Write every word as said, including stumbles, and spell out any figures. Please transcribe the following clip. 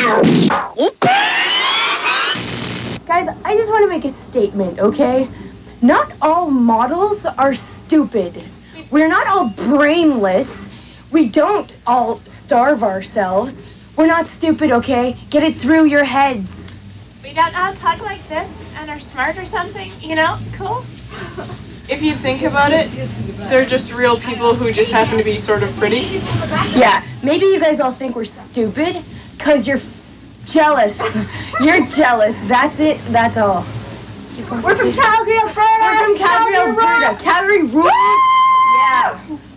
Guys, I just want to make a statement, okay? Not all models are stupid. We're not all brainless. We don't all starve ourselves. We're not stupid, okay? Get it through your heads. We don't all talk like this and are smart or something, you know? Cool? If you think about it, they're just real people who just happen to be sort of pretty. Yeah, maybe you guys all think we're stupid because you're jealous. You're jealous. That's it. That's all. We're from Calgary, Alberta. We're from Calgary, Alberta. Calgary rules. Yeah.